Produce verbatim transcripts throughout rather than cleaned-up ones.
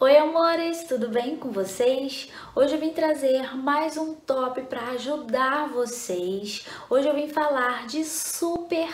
Oi amores, tudo bem com vocês? Hoje eu vim trazer mais um top para ajudar vocês. Hoje eu vim falar de super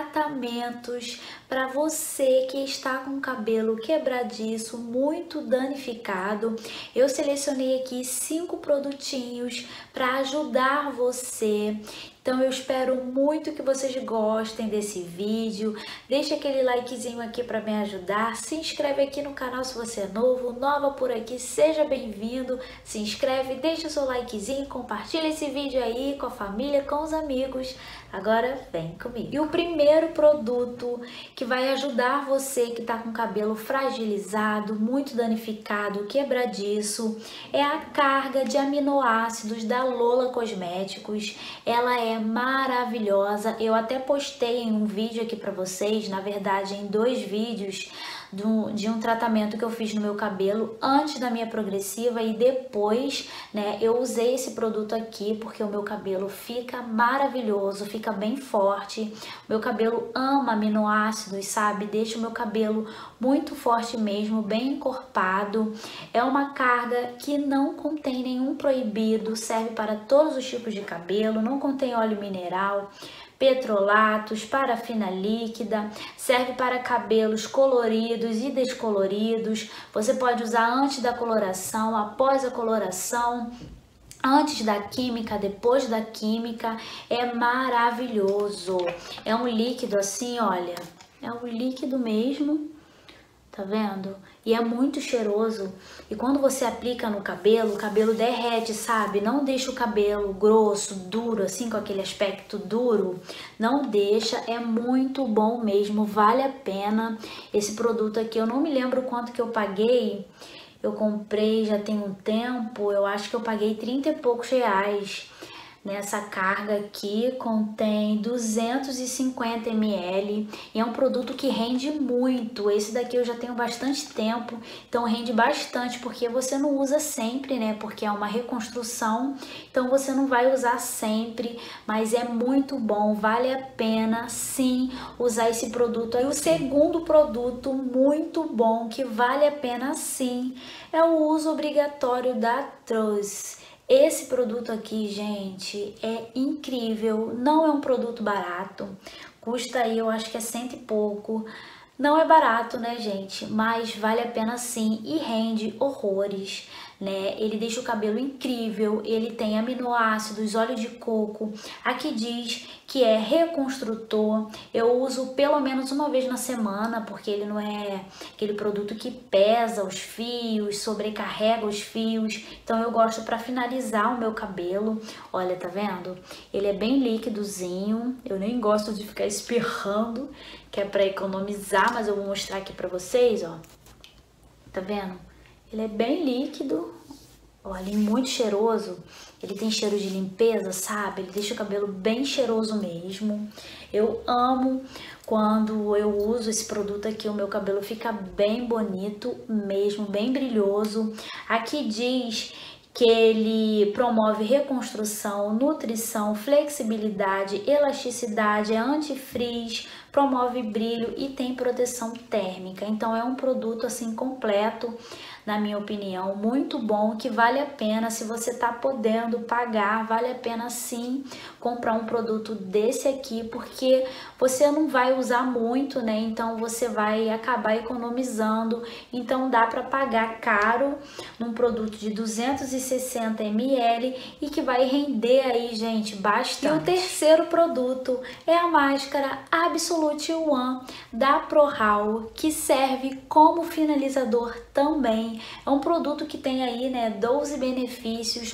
tratamentos para você que está com o cabelo quebradiço, muito danificado. Eu selecionei aqui cinco produtinhos para ajudar você. Então eu espero muito que vocês gostem desse vídeo. Deixa aquele likezinho aqui para me ajudar. Se inscreve aqui no canal se você é novo, nova por aqui, seja bem-vindo. Se inscreve, deixa o seu likezinho, compartilha esse vídeo aí com a família, com os amigos. Agora vem comigo. E o primeiro produto que vai ajudar você que está com o cabelo fragilizado, muito danificado, quebradiço, é a carga de aminoácidos da Lola Cosméticos. Ela é maravilhosa. Eu até postei em um vídeo aqui para vocês, na verdade em dois vídeos, do, de um tratamento que eu fiz no meu cabelo antes da minha progressiva e depois, né, eu usei esse produto aqui porque o meu cabelo fica maravilhoso, fica bem forte. Meu cabelo ama aminoácidos, sabe? Deixa o meu cabelo muito forte mesmo, bem encorpado. É uma carga que não contém nenhum proibido, serve para todos os tipos de cabelo, não contém óleo mineral, petrolatos, parafina líquida, serve para cabelos coloridos e descoloridos. Você pode usar antes da coloração, após a coloração, antes da química, depois da química. É maravilhoso. É um líquido assim, olha, é um líquido mesmo. Tá vendo? E é muito cheiroso. E quando você aplica no cabelo, o cabelo derrete, sabe? Não deixa o cabelo grosso, duro, assim, com aquele aspecto duro. Não deixa, é muito bom mesmo, vale a pena. Esse produto aqui, eu não me lembro quanto que eu paguei. Eu comprei já tem um tempo, eu acho que eu paguei trinta e poucos reais. Nessa carga aqui contém duzentos e cinquenta mililitros e é um produto que rende muito. Esse daqui eu já tenho bastante tempo, então rende bastante porque você não usa sempre, né? Porque é uma reconstrução, então você não vai usar sempre, mas é muito bom, vale a pena sim usar esse produto. Aí o segundo produto muito bom que vale a pena sim é o uso obrigatório da Troz. Esse produto aqui, gente, é incrível, não é um produto barato, custa aí, eu acho que é cento e pouco, não é barato, né, gente, mas vale a pena sim e rende horrores, né, ele deixa o cabelo incrível, ele tem aminoácidos, óleo de coco, aqui diz que é reconstrutor. Eu uso pelo menos uma vez na semana, porque ele não é aquele produto que pesa os fios, sobrecarrega os fios, então eu gosto para finalizar o meu cabelo. Olha, tá vendo? Ele é bem líquidozinho, eu nem gosto de ficar espirrando, que é para economizar, mas eu vou mostrar aqui para vocês, ó. Tá vendo? Ele é bem líquido, olha, e muito cheiroso. Ele tem cheiro de limpeza, sabe? Ele deixa o cabelo bem cheiroso mesmo. Eu amo quando eu uso esse produto aqui, o meu cabelo fica bem bonito mesmo, bem brilhoso. Aqui diz que ele promove reconstrução, nutrição, flexibilidade, elasticidade, é anti-frizz, promove brilho e tem proteção térmica. Então é um produto assim completo, na minha opinião, muito bom, que vale a pena. Se você tá podendo pagar, vale a pena sim comprar um produto desse aqui, porque você não vai usar muito, né? Então você vai acabar economizando. Então dá para pagar caro num produto de duzentos e sessenta mililitros e que vai render aí, gente, bastante. E o terceiro produto é a máscara Absolute One da ProHaul, que serve como finalizador também. É um produto que tem aí, né, doze benefícios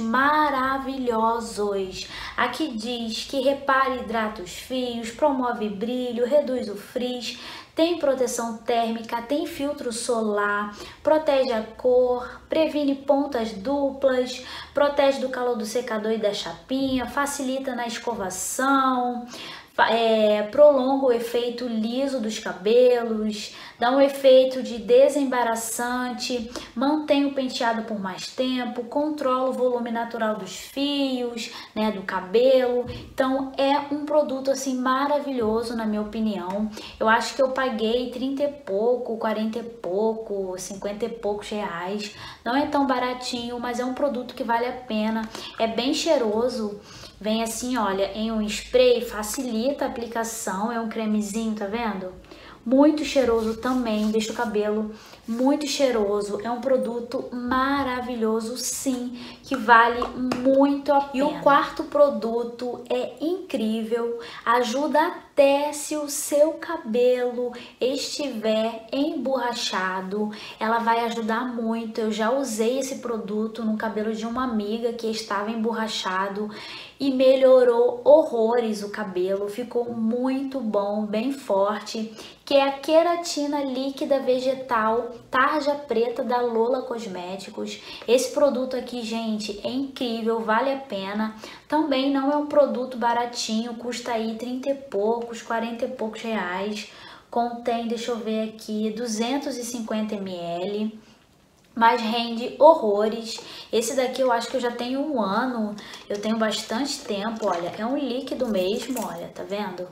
maravilhosos. Aqui diz que repara e hidrata os fios, promove brilho, reduz o frizz, tem proteção térmica, tem filtro solar, protege a cor, previne pontas duplas, protege do calor do secador e da chapinha, facilita na escovação, é, prolonga o efeito liso dos cabelos, dá um efeito de desembaraçante, mantém o penteado por mais tempo, controla o volume natural dos fios, né, do cabelo. Então é um produto assim maravilhoso, na minha opinião. Eu acho que eu paguei trinta e pouco, quarenta e pouco, cinquenta e poucos reais. Não é tão baratinho, mas é um produto que vale a pena. É bem cheiroso. Vem assim, olha, em um spray, facilita a aplicação, é um cremezinho, tá vendo? Muito cheiroso também, deixa o cabelo muito cheiroso. É um produto maravilhoso, sim, que vale muito a pena. E o quarto produto é incrível, ajuda até se o seu cabelo estiver emborrachado, ela vai ajudar muito. Eu já usei esse produto no cabelo de uma amiga que estava emborrachado e melhorou horrores o cabelo, ficou muito bom, bem forte, que é a queratina líquida vegetal tarja preta da Lola Cosméticos. Esse produto aqui, gente, é incrível, vale a pena. Também não é um produto baratinho, custa aí trinta e poucos, quarenta e poucos reais. Contém, deixa eu ver aqui, duzentos e cinquenta mililitros. Mas rende horrores. Esse daqui eu acho que eu já tenho um ano, eu tenho bastante tempo, olha, é um líquido mesmo, olha, tá vendo?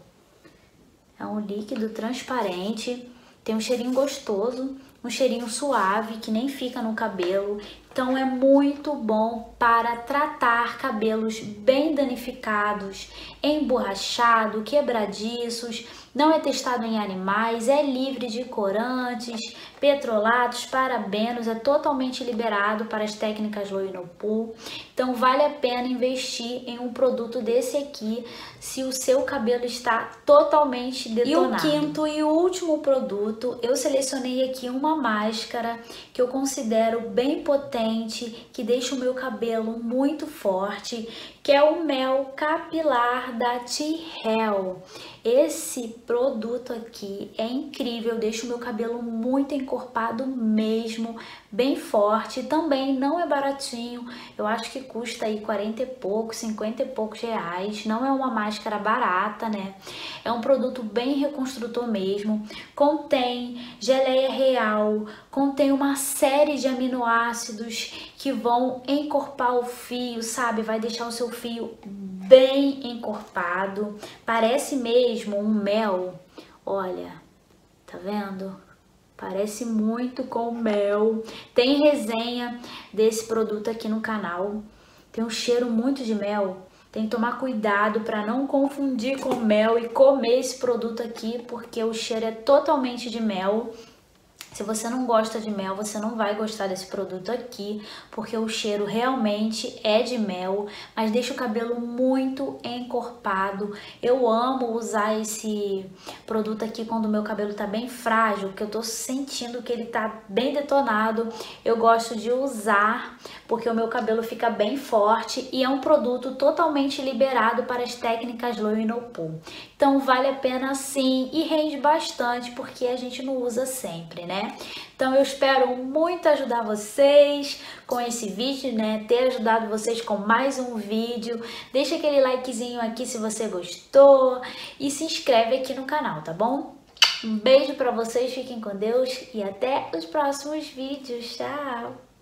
É um líquido transparente, tem um cheirinho gostoso, um cheirinho suave que nem fica no cabelo. Então é muito bom para tratar cabelos bem danificados, emborrachados, quebradiços. Não é testado em animais, é livre de corantes, petrolatos, parabenos, é totalmente liberado para as técnicas Low No Poo. Então vale a pena investir em um produto desse aqui se o seu cabelo está totalmente detonado. E o quinto e último produto, eu selecionei aqui uma máscara que eu considero bem potente, que deixa o meu cabelo muito forte, que é o mel capilar da T-Hell. Esse produto aqui é incrível, deixa o meu cabelo muito encorpado mesmo, bem forte. Também não é baratinho, eu acho que custa aí quarenta e poucos, cinquenta e poucos reais. Não é uma máscara barata, né? É um produto bem reconstrutor mesmo. Contém geleia real, contém uma série de aminoácidos que vão encorpar o fio, sabe? Vai deixar o seu fio bem encorpado. Parece mesmo um mel. Olha, tá vendo? Parece muito com mel. Tem resenha desse produto aqui no canal. Tem um cheiro muito de mel. Tem que tomar cuidado para não confundir com mel e comer esse produto aqui, porque o cheiro é totalmente de mel. Se você não gosta de mel, você não vai gostar desse produto aqui, porque o cheiro realmente é de mel, mas deixa o cabelo muito encorpado. Eu amo usar esse produto aqui quando o meu cabelo tá bem frágil, porque eu tô sentindo que ele tá bem detonado. Eu gosto de usar, porque o meu cabelo fica bem forte e é um produto totalmente liberado para as técnicas Low No Poo. Então vale a pena sim e rende bastante, porque a gente não usa sempre, né? Então eu espero muito ajudar vocês com esse vídeo, né? Ter ajudado vocês com mais um vídeo. Deixa aquele likezinho aqui se você gostou e se inscreve aqui no canal, tá bom? Um beijo pra vocês, fiquem com Deus e até os próximos vídeos. Tchau!